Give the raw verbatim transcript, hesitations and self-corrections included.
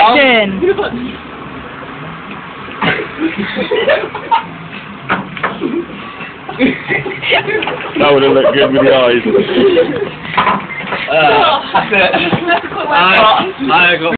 Action! That would have looked good with the eyes. Uh, that's it. I, I got